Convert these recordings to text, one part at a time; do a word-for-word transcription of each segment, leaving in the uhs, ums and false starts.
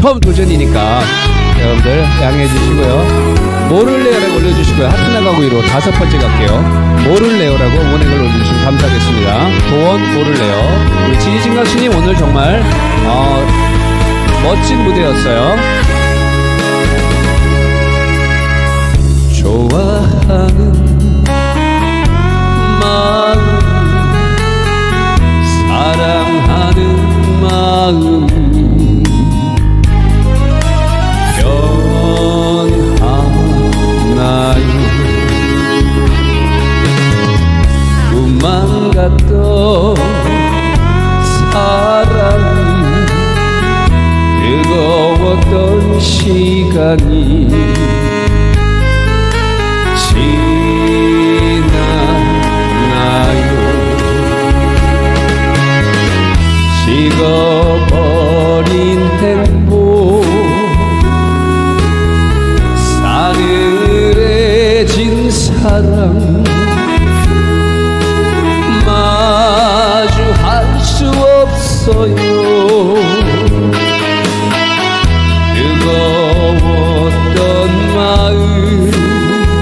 처음 도전이니까 여러분들 양해해 주시고요. 뭐를래요라고 올려주시고요. 하트 나가고 위로 다섯 번째 갈게요. 뭐를래요라고 원액을 올려주시면 감사하겠습니다. 도원 뭐를래요. 우리 지희진 가수님 오늘 정말 어, 멋진 무대였어요. 좋아하는 마음, 사랑하는 마음 변하나요? 꿈만 같던 사랑이 뜨거웠던 시간이 지나나요? 식어버린 행복, 싸늘해진 사랑 마주할 수 없어요. 뜨거웠던 마음,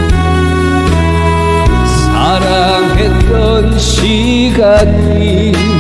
사랑했던 시간이